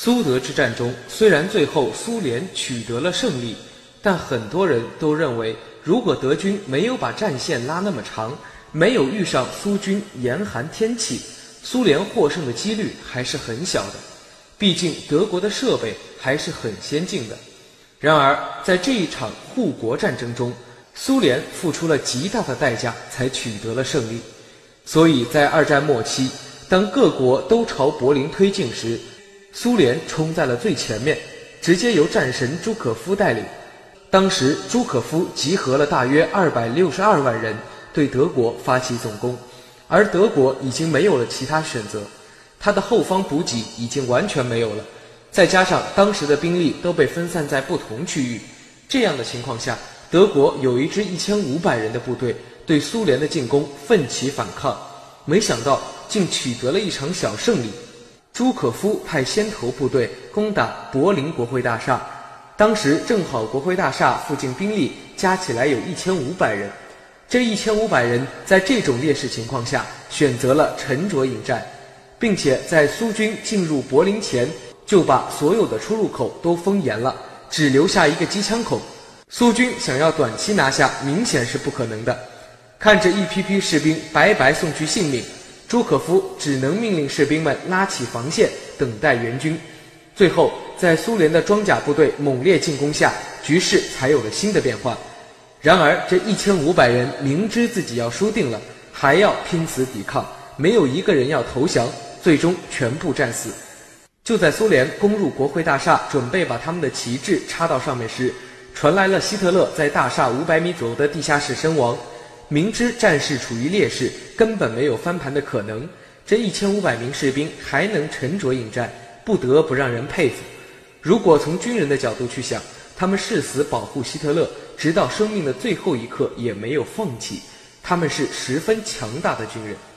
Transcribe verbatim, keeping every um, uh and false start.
苏德之战中，虽然最后苏联取得了胜利，但很多人都认为，如果德军没有把战线拉那么长，没有遇上苏军严寒天气，苏联获胜的几率还是很小的。毕竟德国的设备还是很先进的。然而，在这一场护国战争中，苏联付出了极大的代价才取得了胜利。所以在二战末期，当各国都朝柏林推进时，苏联冲在了最前面，直接由战神朱可夫带领。当时朱可夫集合了大约二百六十二万人，对德国发起总攻，而德国已经没有了其他选择，他的后方补给已经完全没有了，再加上当时的兵力都被分散在不同区域，这样的情况下，德国有一支一千五百人的部队对苏联的进攻奋起反抗，没想到竟取得了一场小胜利。朱可夫派先头部队攻打柏林国会大厦，当时正好国会大厦附近兵力加起来有一千五百人，这一千五百人在这种劣势情况下选择了沉着应战，并且在苏军进入柏林前就把所有的出入口都封严了，只留下一个机枪口。苏军想要短期拿下明显是不可能的。看着一批批士兵白白送去性命，朱可夫只能命令士兵们拉起防线，等待援军。最后在苏联的装甲部队猛烈进攻下，局势才有了新的变化。然而这一千五百人明知自己要输定了，还要拼死抵抗，没有一个人要投降，最终全部战死。就在苏联攻入国会大厦，准备把他们的旗帜插到上面时，传来了希特勒在大厦五百米左右的地下室身亡。明知战事处于劣势，根本没有翻盘的可能，这一千五百名士兵还能沉着应战，不得不让人佩服。如果从军人的角度去想，他们誓死保护希特勒，直到生命的最后一刻也没有放弃，他们是十分强大的军人。